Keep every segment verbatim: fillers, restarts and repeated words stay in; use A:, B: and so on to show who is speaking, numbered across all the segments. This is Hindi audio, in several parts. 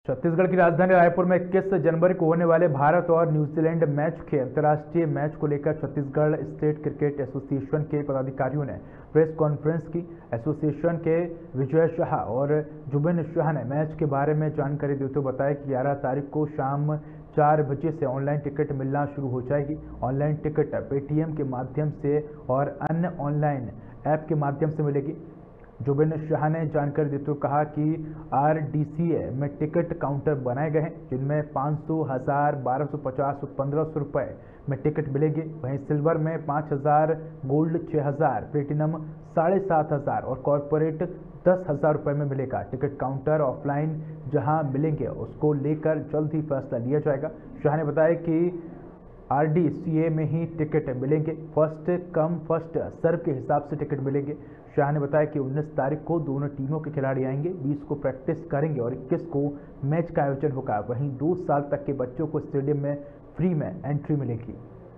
A: छत्तीसगढ़ की राजधानी रायपुर में इक्कीस जनवरी को होने वाले भारत और न्यूजीलैंड मैच के अंतर्राष्ट्रीय मैच को लेकर छत्तीसगढ़ स्टेट क्रिकेट एसोसिएशन के पदाधिकारियों ने प्रेस कॉन्फ्रेंस की। एसोसिएशन के विजय शाह और जुबिन शाह ने मैच के बारे में जानकारी देते हुए बताया कि ग्यारह तारीख को शाम चार बजे से ऑनलाइन टिकट मिलना शुरू हो जाएगी। ऑनलाइन टिकट पेटीएम के माध्यम से और अन्य ऑनलाइन ऐप के माध्यम से मिलेगी। जुबिन शाह ने जानकारी देते हुए कहा कि आरडीसीए में टिकट काउंटर बनाए गए हैं, जिनमें पाँच सौ, हज़ार, बारह सौ पचास और पंद्रह सौ रुपये में टिकट मिलेंगे। वहीं सिल्वर में पाँच हज़ार, गोल्ड छः हज़ार, प्लेटिनम साढ़े सात हज़ार और कॉरपोरेट दस हज़ार रुपये में मिलेगा। टिकट काउंटर ऑफलाइन जहां मिलेंगे उसको लेकर जल्द ही फैसला लिया जाएगा। शाह ने बताया कि आरडीसीए में ही टिकट मिलेंगे, फर्स्ट कम फर्स्ट सर्व के हिसाब से टिकट मिलेंगे। शाह ने बताया कि उन्नीस तारीख को दोनों टीमों के खिलाड़ी आएंगे, बीस को प्रैक्टिस करेंगे और इक्कीस को मैच का आयोजन होगा। वहीं दो साल तक के बच्चों को स्टेडियम में फ्री में एंट्री मिलेगी।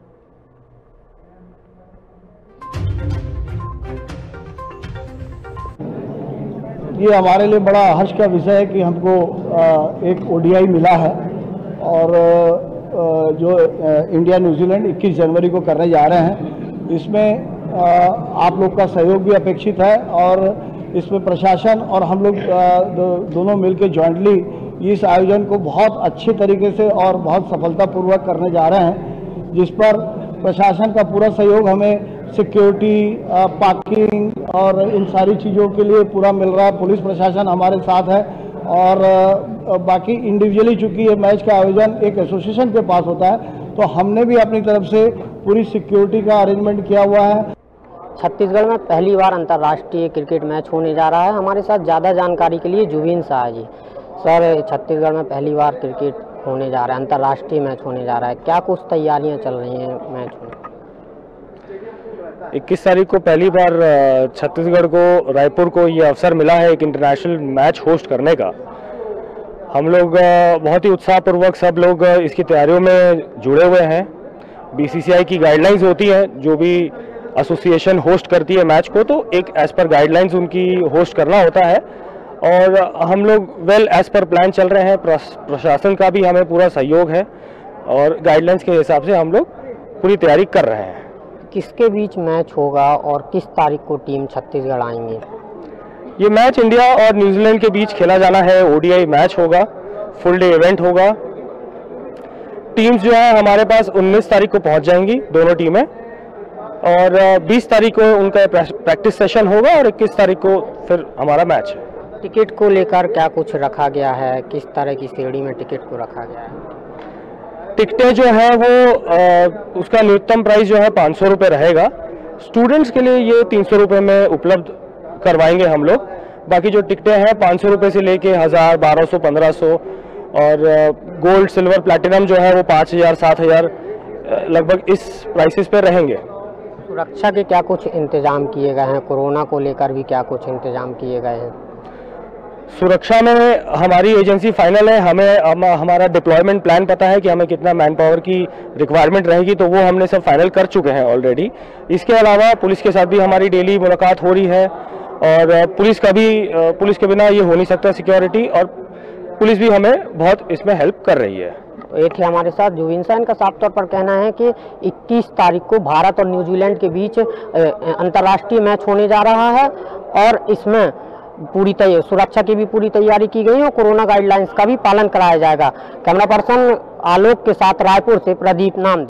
B: ये हमारे लिए बड़ा हर्ष का विषय है कि हमको एक ओडीआई मिला है और जो इंडिया न्यूजीलैंड इक्कीस जनवरी को करने जा रहे हैं। इसमें आप लोग का सहयोग भी अपेक्षित है और इसमें प्रशासन और हम लोग दो, दोनों मिलकर जॉइंटली इस आयोजन को बहुत अच्छे तरीके से और बहुत सफलतापूर्वक करने जा रहे हैं, जिस पर प्रशासन का पूरा सहयोग हमें सिक्योरिटी, पार्किंग और इन सारी चीज़ों के लिए पूरा मिल रहा है। पुलिस प्रशासन हमारे साथ है और बाकी इंडिविजुअली चूँकि ये मैच का आयोजन एक एसोसिएशन के पास होता है, तो हमने भी अपनी तरफ से पूरी सिक्योरिटी का अरेंजमेंट किया हुआ है।
C: छत्तीसगढ़ में पहली बार अंतर्राष्ट्रीय क्रिकेट मैच होने जा रहा है। हमारे साथ ज़्यादा जानकारी के लिए जुबिन शाह जी। सर, छत्तीसगढ़ में पहली बार क्रिकेट होने जा रहा है, अंतर्राष्ट्रीय मैच होने जा रहा है, क्या कुछ तैयारियां चल रही हैं मैच में?
D: इक्कीस तारीख को पहली बार छत्तीसगढ़ को, रायपुर को ये अवसर मिला है एक इंटरनेशनल मैच होस्ट करने का। हम लोग बहुत ही उत्साहपूर्वक सब लोग इसकी तैयारियों में जुड़े हुए हैं। बीसीसीआई की गाइडलाइंस होती हैं, जो भी एसोसिएशन होस्ट करती है मैच को, तो एक एज पर गाइडलाइंस उनकी होस्ट करना होता है और हम लोग वेल एज पर प्लान चल रहे हैं। प्रशासन का भी हमें पूरा सहयोग है और गाइडलाइंस के हिसाब से हम लोग पूरी तैयारी कर रहे हैं।
C: किसके बीच मैच होगा और किस तारीख को टीम छत्तीसगढ़ आएंगे?
D: ये मैच इंडिया और न्यूजीलैंड के बीच खेला जाना है। ओडीआई मैच होगा, फुल डे इवेंट होगा। टीम्स जो है हमारे पास उन्नीस तारीख को पहुंच जाएंगी दोनों टीमें और बीस तारीख को उनका प्रैक्टिस सेशन होगा और इक्कीस तारीख को फिर हमारा मैच है।
C: टिकट को लेकर क्या कुछ रखा गया है? किस तरह की श्रेणी में टिकट को रखा गया है?
D: टिकटें जो है वो आ, उसका न्यूनतम प्राइस जो है पाँच सौ रुपये रहेगा। स्टूडेंट्स के लिए ये तीन सौ रुपये में उपलब्ध करवाएंगे हम लोग। बाकी जो टिकटें हैं पाँच सौ रुपये से लेके हज़ार, बारह सौ, पंद्रह सौ और गोल्ड, सिल्वर, प्लैटिनम जो है वो पाँच हज़ार, सात हज़ार लगभग इस प्राइसेस पे रहेंगे।
C: सुरक्षा के क्या कुछ इंतजाम किए गए हैं? कोरोना को लेकर भी क्या कुछ इंतजाम किए गए हैं?
D: सुरक्षा में हमारी एजेंसी फाइनल है। हमें हम, हमारा डिप्लॉयमेंट प्लान पता है कि हमें कितना मैन पावर की रिक्वायरमेंट रहेगी, तो वो हमने सब फाइनल कर चुके हैं ऑलरेडी। इसके अलावा पुलिस के साथ भी हमारी डेली मुलाकात हो रही है और पुलिस का भी, पुलिस के बिना ये हो नहीं सकता सिक्योरिटी, और पुलिस भी हमें बहुत इसमें हेल्प कर रही है।
C: एक है हमारे साथ जुबिन शाह, का साफ तौर पर कहना है कि इक्कीस तारीख को भारत और न्यूजीलैंड के बीच अंतर्राष्ट्रीय मैच होने जा रहा है और इसमें पूरी तैयारी, सुरक्षा की भी पूरी तैयारी की गई है और कोरोना गाइडलाइंस का भी पालन कराया जाएगा। कैमरा पर्सन आलोक के साथ रायपुर से प्रदीप नाम।